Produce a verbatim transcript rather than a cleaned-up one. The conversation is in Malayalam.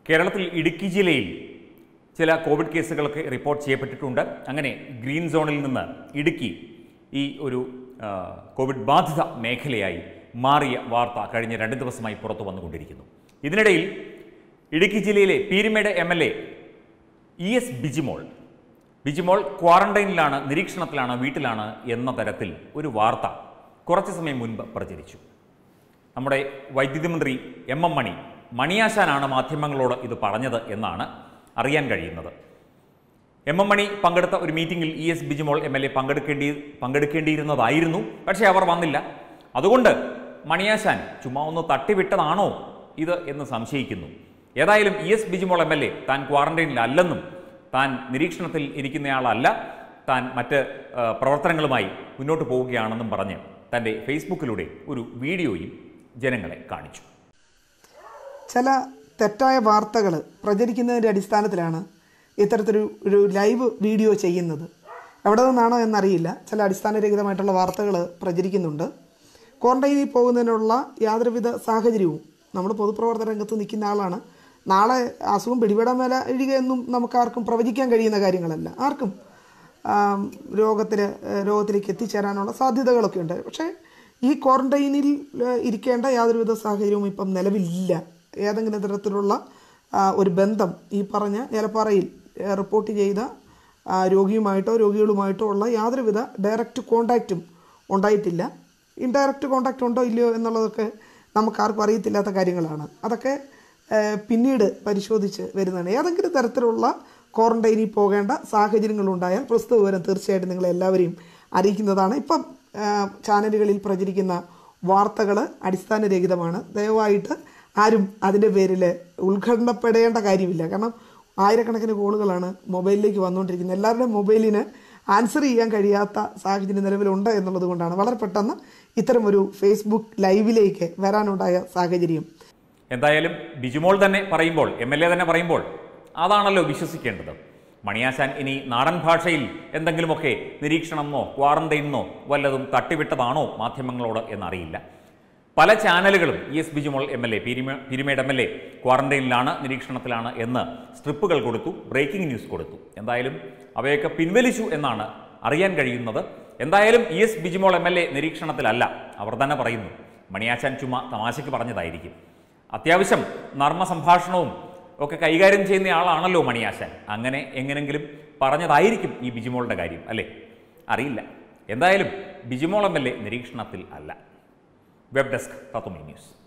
കേരളത്തിൽ ഇടുക്കി ജില്ലയിൽ ചില കോവിഡ് കേസുകളൊക്കെ റിപ്പോർട്ട് ചെയ്യപ്പെട്ടിട്ടുണ്ട്. അങ്ങനെ ഗ്രീൻ സോണിൽ നിന്ന് ഇടുക്കി ഈ ഒരു കോവിഡ് ബാധിത മേഖലയായി മാറിയ വാർത്ത കഴിഞ്ഞ രണ്ട് ദിവസമായി പുറത്തു വന്നുകൊണ്ടിരിക്കുന്നു. ഇതിനിടയിൽ ഇടുക്കി ജില്ലയിലെ Peermade M L A E S Bijimol Bijimol ക്വാറന്റൈനിലാണ്, നിരീക്ഷണത്തിലാണ്, വീട്ടിലാണ് എന്ന തരത്തിൽ ഒരു വാർത്ത കുറച്ച് സമയം മുൻപ് പ്രചരിച്ചു. നമ്മുടെ വൈദ്യുതി മന്ത്രി എം എം മണി മണിയാശാനാണ് മാധ്യമങ്ങളോട് ഇത് പറഞ്ഞത് എന്നാണ് അറിയാൻ കഴിയുന്നത്. എം എം മണി പങ്കെടുത്ത ഒരു മീറ്റിംഗിൽ E S Bijimol M L A പങ്കെടുക്കേണ്ടി പങ്കെടുക്കേണ്ടിയിരുന്നതായിരുന്നു. പക്ഷേ അവർ വന്നില്ല. അതുകൊണ്ട് മണിയാശാൻ ചുമ്മാ ഒന്ന് തട്ടിവിട്ടതാണോ ഇത് എന്ന് സംശയിക്കുന്നു. ഏതായാലും E S Bijimol M L A താൻ ക്വാറന്റൈനിലല്ലെന്നും താൻ നിരീക്ഷണത്തിൽ ഇരിക്കുന്നയാളല്ല, താൻ മറ്റ് പ്രവർത്തനങ്ങളുമായി മുന്നോട്ട് പോവുകയാണെന്നും പറഞ്ഞ് തൻ്റെ ഫേസ്ബുക്കിലൂടെ ഒരു വീഡിയോയും ജനങ്ങളെ കാണിച്ചു. ചില തെറ്റായ വാർത്തകൾ പ്രചരിക്കുന്നതിൻ്റെ അടിസ്ഥാനത്തിലാണ് ഇത്തരത്തിലൊരു ഒരു ലൈവ് വീഡിയോ ചെയ്യുന്നത്. എവിടെ നിന്നാണോ എന്നറിയില്ല, ചില അടിസ്ഥാനരഹിതമായിട്ടുള്ള വാർത്തകൾ പ്രചരിക്കുന്നുണ്ട്. ക്വാറന്റൈനിൽ പോകുന്നതിനുള്ള യാതൊരുവിധ സാഹചര്യവും, നമ്മൾ പൊതുപ്രവർത്തന രംഗത്ത് നിൽക്കുന്ന ആളാണ്, നാളെ അസുഖം പിടിപെടാൻ മേല ഇഴുകയെന്നും നമുക്കാർക്കും പ്രവചിക്കാൻ കഴിയുന്ന കാര്യങ്ങളല്ല. ആർക്കും രോഗത്തിൽ രോഗത്തിലേക്ക് എത്തിച്ചേരാനുള്ള സാധ്യതകളൊക്കെ ഉണ്ട്. പക്ഷേ ഈ ക്വാറന്റൈനിൽ ഇരിക്കേണ്ട യാതൊരുവിധ സാഹചര്യവും ഇപ്പം നിലവിലില്ല. ഏതെങ്കിലും തരത്തിലുള്ള ഒരു ബന്ധം ഈ പറഞ്ഞ ഏലപ്പാറയിൽ റിപ്പോർട്ട് ചെയ്ത രോഗിയുമായിട്ടോ രോഗികളുമായിട്ടോ ഉള്ള യാതൊരുവിധ ഡയറക്റ്റ് കോണ്ടാക്റ്റും ഉണ്ടായിട്ടില്ല. ഇൻഡയറക്റ്റ് കോണ്ടാക്റ്റ് ഉണ്ടോ ഇല്ലയോ എന്നുള്ളതൊക്കെ നമുക്കാർക്കും അറിയത്തില്ലാത്ത കാര്യങ്ങളാണ്. അതൊക്കെ പിന്നീട് പരിശോധിച്ച് വരുന്നതാണ്. ഏതെങ്കിലും തരത്തിലുള്ള ക്വാറന്റൈനിൽ പോകേണ്ട സാഹചര്യങ്ങളുണ്ടായാൽ പ്രസ്തുത വിവരം തീർച്ചയായിട്ടും നിങ്ങളെല്ലാവരെയും അറിയിക്കുന്നതാണ്. ഇപ്പം ചാനലുകളിൽ പ്രചരിക്കുന്ന വാർത്തകൾ അടിസ്ഥാനരഹിതമാണ്. ദയവായിട്ട് ആരും അതിൻ്റെ പേരിൽ ഉത്കണ്ഠപ്പെടേണ്ട കാര്യമില്ല. കാരണം ആയിരക്കണക്കിന് കോളുകളാണ് മൊബൈലിലേക്ക് വന്നുകൊണ്ടിരിക്കുന്നത്. എല്ലാവരുടെയും മൊബൈലിന് ആൻസർ ചെയ്യാൻ കഴിയാത്ത സാഹചര്യം നിലവിലുണ്ട് എന്നുള്ളത് കൊണ്ടാണ് വളരെ പെട്ടെന്ന് ഇത്തരമൊരു ഫേസ്ബുക്ക് ലൈവിലേക്ക് വരാനുണ്ടായ സാഹചര്യം. എന്തായാലും ബിജിമോൾ തന്നെ പറയുമ്പോൾ, എം എൽ എ തന്നെ പറയുമ്പോൾ അതാണല്ലോ വിശ്വസിക്കേണ്ടത്. മണിയാശാൻ ഇനി നാടൻ ഭാഷയിൽ എന്തെങ്കിലുമൊക്കെ നിരീക്ഷണമെന്നോ ക്വാറന്റൈനെന്നോ വല്ലതും തട്ടിവിട്ടതാണോ മാധ്യമങ്ങളോട് എന്നറിയില്ല. പല ചാനലുകളും E S Bijimol M L A പീരുമേ പീരുമേട് എം എൽ എ ക്വാറന്റൈനിലാണ്, നിരീക്ഷണത്തിലാണ് എന്ന് സ്ട്രിപ്പുകൾ കൊടുത്തു, ബ്രേക്കിംഗ് ന്യൂസ് കൊടുത്തു. എന്തായാലും അവയൊക്കെ പിൻവലിച്ചു എന്നാണ് അറിയാൻ കഴിയുന്നത്. എന്തായാലും E S Bijimol M L A നിരീക്ഷണത്തിലല്ല. അവർ തന്നെ പറയുന്നു മണിയാശാൻ ചുമ്മാ തമാശയ്ക്ക് പറഞ്ഞതായിരിക്കും. അത്യാവശ്യം നർമ്മ സംഭാഷണവും ഒക്കെ കൈകാര്യം ചെയ്യുന്ന ആളാണല്ലോ മണിയാശാൻ. അങ്ങനെ എങ്ങനെങ്കിലും പറഞ്ഞതായിരിക്കും ഈ ബിജിമോളുടെ കാര്യം, അല്ലേ? അറിയില്ല. എന്തായാലും ബിജിമോൾ എം എൽ എ നിരീക്ഷണത്തിൽ അല്ല. Web desk Tatwamayi news.